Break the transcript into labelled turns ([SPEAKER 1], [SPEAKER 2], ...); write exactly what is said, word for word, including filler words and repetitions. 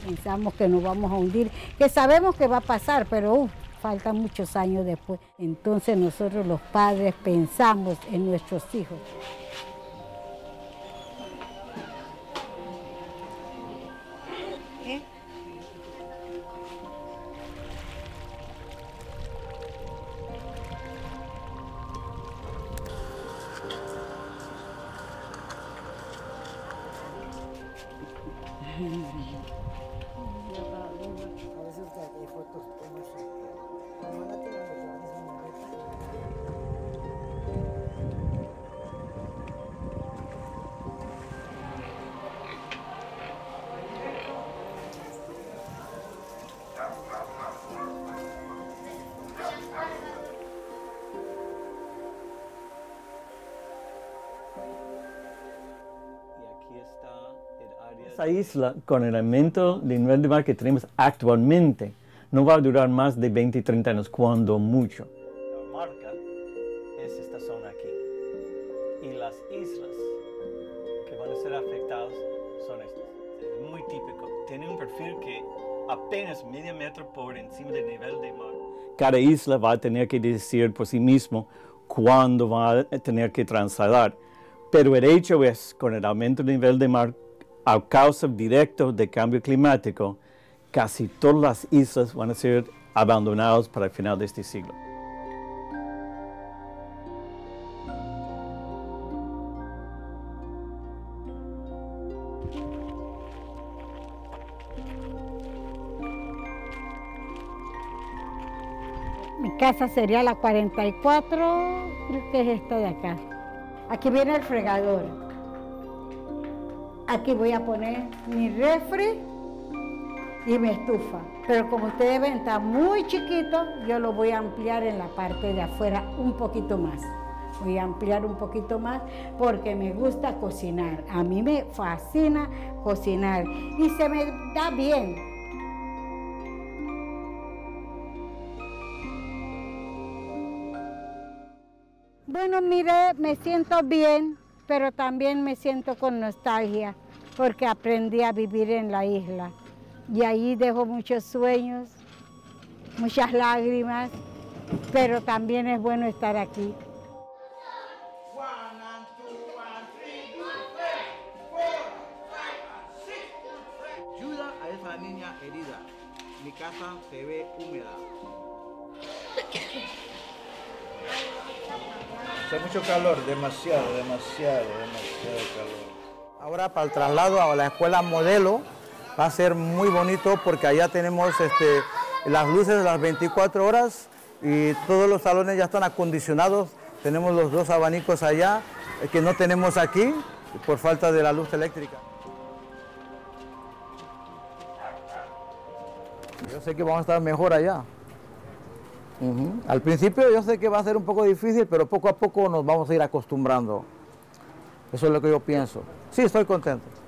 [SPEAKER 1] Pensamos que nos vamos a hundir, que sabemos que va a pasar, pero uh, faltan muchos años después. Entonces nosotros los padres pensamos en nuestros hijos. ¿Eh?
[SPEAKER 2] Esa isla, con el aumento del nivel de mar que tenemos actualmente, no va a durar más de veinte, treinta años, cuando mucho. La marca es esta zona aquí. Y las islas que van a ser afectadas son estas. Es muy típico. Tiene un perfil que apenas medio metro por encima del nivel del mar. Cada isla va a tener que decidir por sí mismo cuándo va a tener que trasladar. Pero el hecho es, con el aumento del nivel del mar, a causa directa del cambio climático, casi todas las islas van a ser abandonadas para el final de este siglo.
[SPEAKER 1] Mi casa sería la cuarenta y cuatro, creo que es esta de acá. Aquí viene el fregador. Aquí voy a poner mi refri y mi estufa. Pero como ustedes ven, está muy chiquito, yo lo voy a ampliar en la parte de afuera un poquito más. Voy a ampliar un poquito más porque me gusta cocinar. A mí me fascina cocinar y se me da bien. Bueno, mire, me siento bien, pero también me siento con nostalgia, porque aprendí a vivir en la isla. Y ahí dejo muchos sueños, muchas lágrimas, pero también es bueno estar aquí.
[SPEAKER 3] Ayuda a esa niña herida. Mi casa se ve húmeda.
[SPEAKER 4] Hace mucho calor, demasiado, demasiado, demasiado calor.
[SPEAKER 3] Ahora para el traslado a la escuela modelo va a ser muy bonito porque allá tenemos este, las luces de las veinticuatro horas y todos los salones ya están acondicionados. Tenemos los dos abanicos allá que no tenemos aquí por falta de la luz eléctrica. Yo sé que vamos a estar mejor allá. Uh-huh. Al principio yo sé que va a ser un poco difícil, pero poco a poco nos vamos a ir acostumbrando. Eso es lo que yo pienso. Sí, estoy contento.